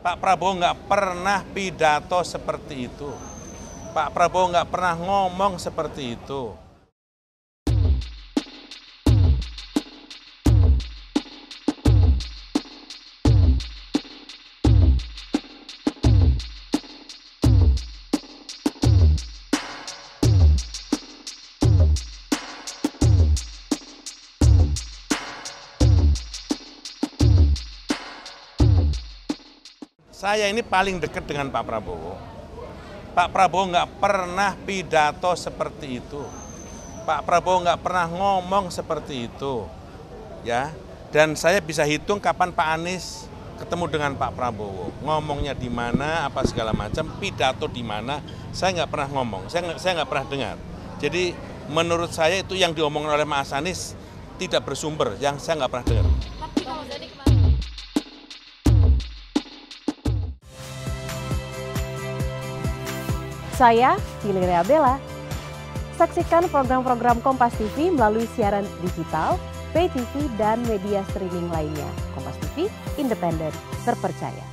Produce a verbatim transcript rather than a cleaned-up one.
Pak Prabowo nggak pernah pidato seperti itu. Pak Prabowo nggak pernah ngomong seperti itu. Saya ini paling dekat dengan Pak Prabowo. Pak Prabowo nggak pernah pidato seperti itu. Pak Prabowo nggak pernah ngomong seperti itu, ya. Dan saya bisa hitung kapan Pak Anies ketemu dengan Pak Prabowo, ngomongnya di mana, apa segala macam, pidato di mana, saya nggak pernah ngomong, saya nggak, saya nggak pernah dengar. Jadi menurut saya itu yang diomongkan oleh Mas Anies tidak bersumber, yang saya nggak pernah dengar. Tapi kalau jadi kemarin Saya, Valeria Bella. Saksikan program-program Kompas T V melalui siaran digital, pay T V, dan media streaming lainnya. Kompas T V, independen, terpercaya.